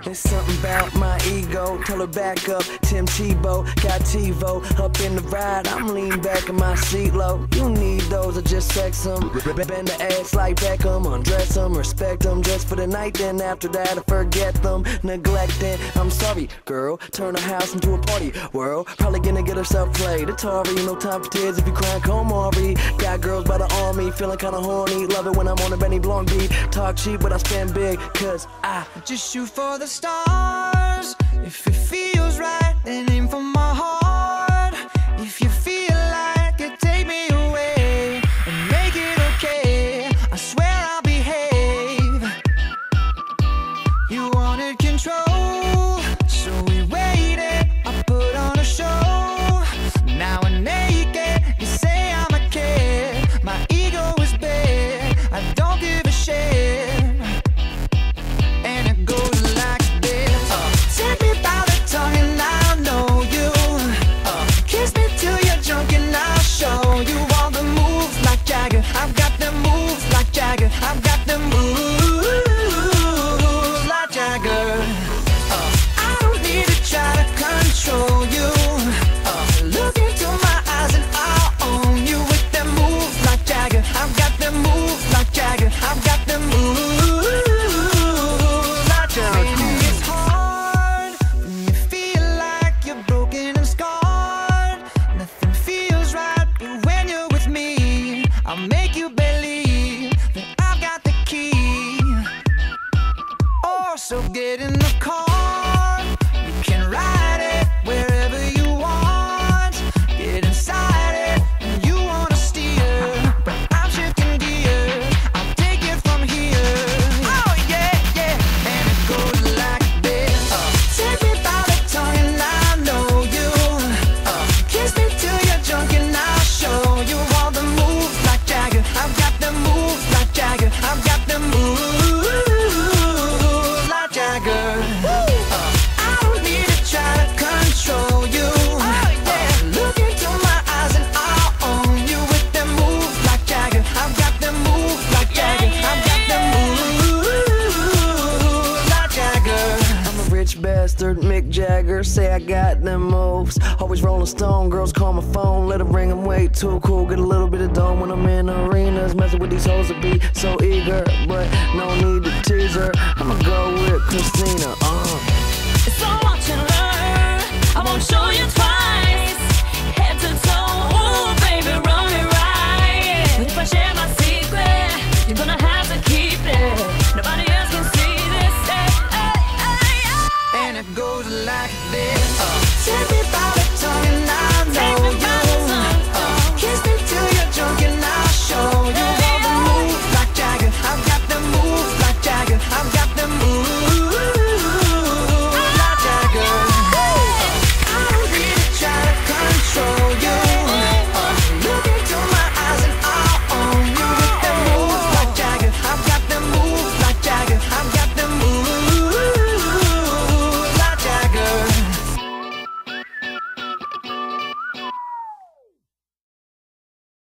It's something about my ego. Tell her back up, Tim Tebow. Got TiVo up in the ride. I'm leaning back in my seat low. You need those or just sex them. Bend the ass like Beckham. Undress them, respect them just for the night. Then after that I forget them. Neglecting, I'm sorry girl. Turn the house into a party world. Probably gonna get herself played. Atari, no time for tears if you cry, come Maury. Got girls by the army, feeling kinda horny. Love it when I'm on a Benny Blanc beat. Talk cheap but I spend big, cause I just shoot for the stars. If it feels right, then aim for my heart. If you feel like it, take me away and make it okay. I swear I'll behave. You wanted control, so we waited. I put on a show. Now we're naked. You say I'm a kid. My ego is big. I don't give a shit. I've got them moves like Jagger. I've got them moves like Jagger. I don't need to try to control you. Look into my eyes and I'll own you with them moves like Jagger. I've got them moves like Jagger. I've got them moves like Jagger. Baby, it's hard when you feel like you're broken and scarred. Nothing feels right, but when you're with me, I'll make you believe that I've got the key. Oh, so get in the car. You can ride it wherever you want. Get inside it and you wanna steer, but I'm shifting gears. I'll take it from here. Oh yeah, yeah. And it goes like this. Take me by the tongue and I know you. Kiss me till you're drunk and I'll show you all the moves like Jagger. I've got them moves like Jagger. I've got them moves like Jagger. I don't need to try to control you. Look into my eyes and I'll own you with them moves like Jagger. I've got them moves like Jagger. I've got them moves like Jagger. I'm a rich bastard, Mick Jagger. Say I got them moves. Always Rolling Stone, girls call my phone. Let her ring, I'm way too cool. Get a little bit of dome when I'm in arenas. Messing with these hoes to be so eager, but no need to tease her. I'ma go with Christina. It's so much to learn. I won't show you twice.